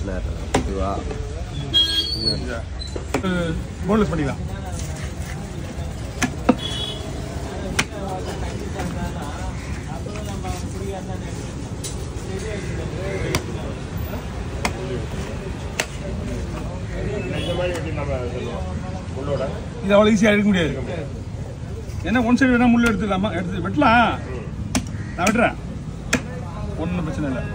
இதுவா போன்லெஸ் பண்ணிக்கலாம். இது அவ்வளோ ஈஸியாக எடுக்க முடியாது. ஏன்னா ஒன் சைடு வேணால் முள் எடுத்துடலாமா? எடுத்து வெட்டலாம். நான் வெட்டுறேன், ஒன்றும் பிரச்சனை இல்லை.